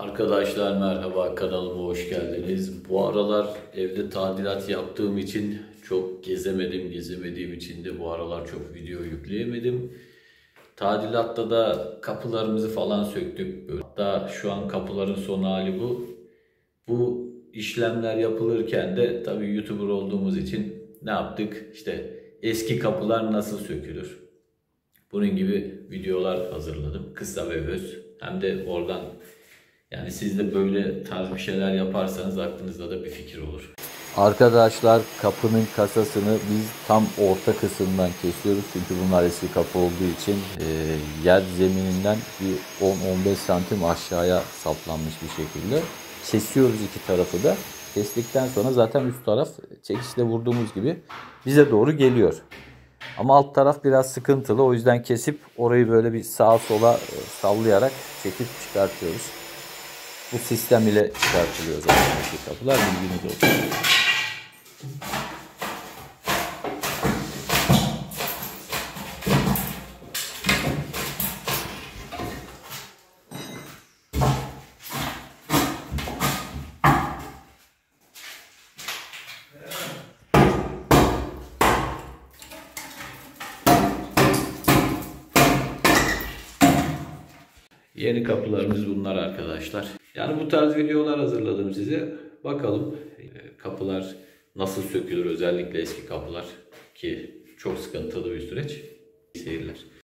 Arkadaşlar merhaba, kanalıma hoş geldiniz. Bu aralar evde tadilat yaptığım için çok gezemediğim için de bu aralar çok video yükleyemedim. Tadilatta da kapılarımızı falan söktük. Hatta şu an kapıların son hali bu. Bu işlemler yapılırken de tabii YouTuber olduğumuz için ne yaptık? İşte eski kapılar nasıl sökülür? Bunun gibi videolar hazırladım. Kısa ve öz. Hem de oradan yani siz de böyle tarz bir şeyler yaparsanız aklınızda da bir fikir olur. Arkadaşlar kapının kasasını biz tam orta kısımdan kesiyoruz. Çünkü bunlar eski kapı olduğu için yer zemininden bir 10-15 santim aşağıya saplanmış bir şekilde. Kesiyoruz iki tarafı da. Kestikten sonra zaten üst taraf çekişle vurduğumuz gibi bize doğru geliyor. Ama alt taraf biraz sıkıntılı. O yüzden kesip orayı böyle bir sağa sola sallayarak çekip çıkartıyoruz. Bu sistem ile çıkartılıyor zaten eski kapılar, bilginiz olsun. Yeni kapılarımız bunlar arkadaşlar. Yani bu tarz videolar hazırladım size. Bakalım kapılar nasıl sökülür, özellikle eski kapılar ki çok sıkıntılı bir süreç. İyi seyirler.